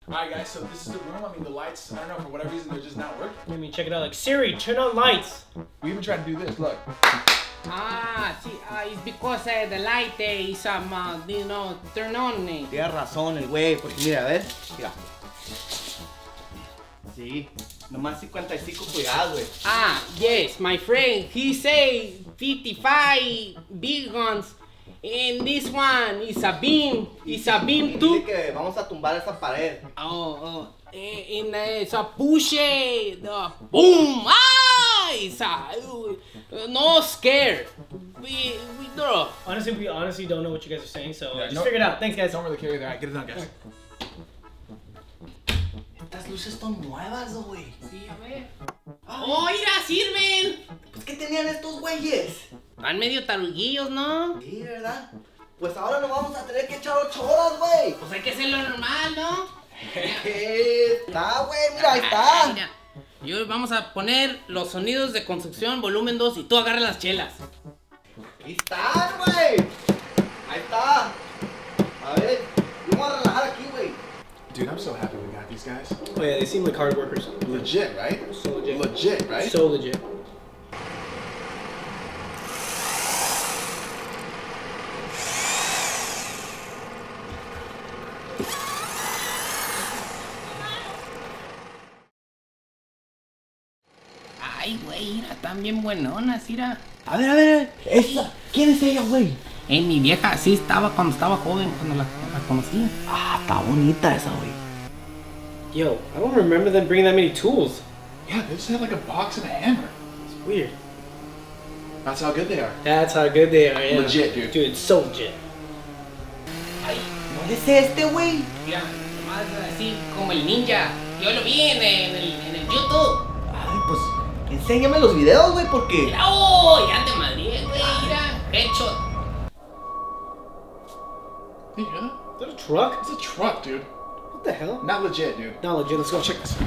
Alright guys, so this is the room. I mean the lights, I don't know, for whatever reason they're just not working. I mean, check it out. Like, Siri, turn on lights. We even tried to do this, look. It's because the light is, turn on. Tienes razón el güey, porque mira, ¿ves? Mira. Sí, nomás 55 pulgadas, güey. Yes, my friend, he say 55 big guns. And this one is a beam. It's a beam too. Dice que vamos a tumbar esa pared. And it's a push it. Boom! It's a, no scared. We draw. Honestly, we honestly don't know what you guys are saying, so Yeah, just figure it out. Thanks, guys. Don't really care. Alright, get it done, guys. Estas luces son nuevas, güey. Sí, a ver. ¡Oh, mira, sirven! Pues, ¿qué tenían estos güeyes? Van medio taruguillos, ¿no? Sí, ¿verdad? Pues ahora nos vamos a tener que echar 8 horas, güey. Pues hay que hacerlo normal, ¿no? Está, güey, mira, ahí está. Mira, vamos a poner los sonidos de construcción volumen 2 y tú agarra las chelas. Ahí están, güey. Ahí está. A ver, yo me voy a relajar aquí, güey. Dude, I'm so happy we got these guys. Oh yeah, they seem like hard workers. Legit, right? So legit. Legit, right? So legit. Ay, güey, mira, están bien buenonas, mira. A ver, esa. ¿Quién es ella, güey? Mi vieja así estaba cuando estaba joven, cuando la conocí. Está bonita esa, güey. Yo, I don't remember them bringing that many tools. Yeah, they just have like a box and a hammer. It's weird. That's how good they are. That's how good they are, yeah. Legit, dude. Dude, it's so legit. Ay, ¿Cuál es este, güey? mira, más así como el ninja. Yo lo vi en el YouTube. Ay, pues, enséñame los videos, güey, porque... Mira, oh, ya te madrié, güey, mira. Headshot. You hear that? Is that a truck? It's a truck, dude. What the hell? Not legit, dude. Not legit, let's go check this.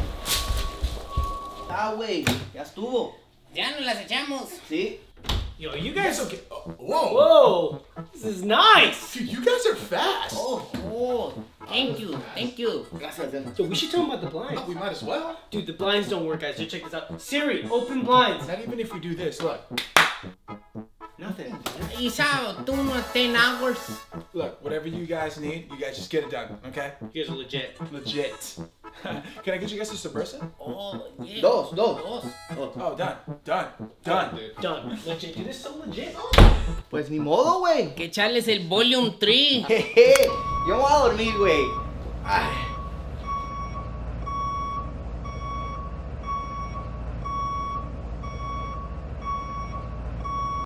güey, ya estuvo. Ya nos las echamos. Sí. Yo, you guys... Okay. Whoa. Whoa! This is nice! Dude, you guys are fast. Oh, thank you. Gracias, Zen. Yo, we should tell them about the blinds. We might as well. Dude, the blinds don't work, guys. Just check this out. Siri, open blinds. Not even if we do this. Look. Nothing. Isa, tú no 10 hours. Look, whatever you guys need, you guys just get it done, okay? You guys are legit. Legit. Can I get you guys a Subversa? Oh, yeah. Dos. Oh, done. Done. Legit. Dude, this is so legit. Pues ni modo, güey. Que echarles el volume 3. Jeje, yo me voy a dormir, güey. Ay.